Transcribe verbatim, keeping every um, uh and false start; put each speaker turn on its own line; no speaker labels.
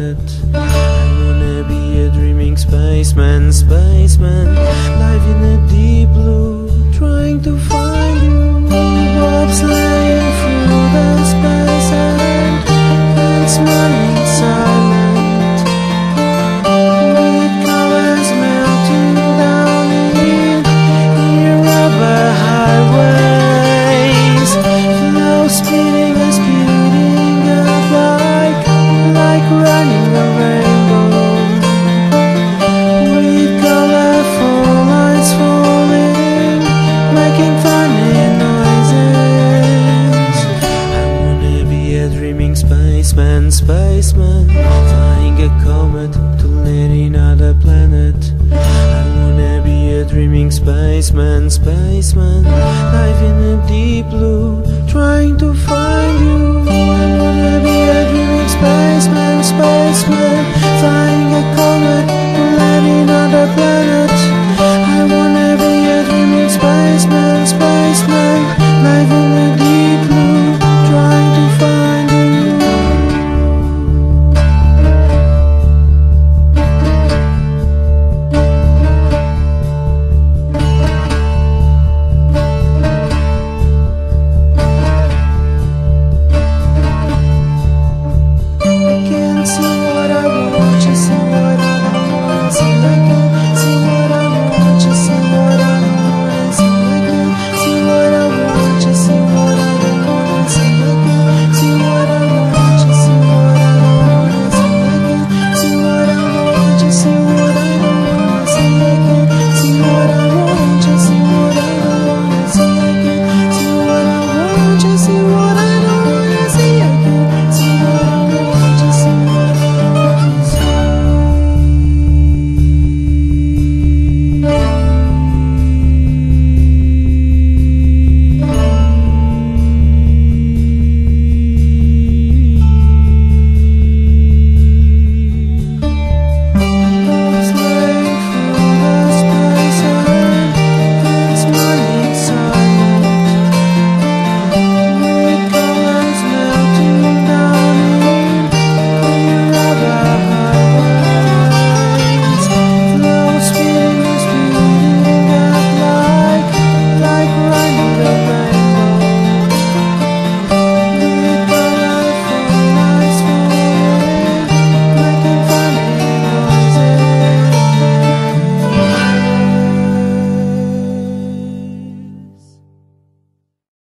planet. I wanna be a dreaming spaceman, spaceman, live in a deep blue, trying to find you. Bobsleighing through the space and, and smiling silent, with colors melting down in, in rubber highways, flow speeding and speeding up like, like running a rainbow, with colorful lights falling, making funny noises. I wanna be a dreaming spaceman, spaceman, flying a comet to land in another planet. I wanna be a dreaming spaceman, spaceman, live in a deep blue, trying to find you. I wanna be a dreaming spaceman, spaceman, flying a comet to land in another planet. I wanna be a dreaming spaceman, spaceman, live in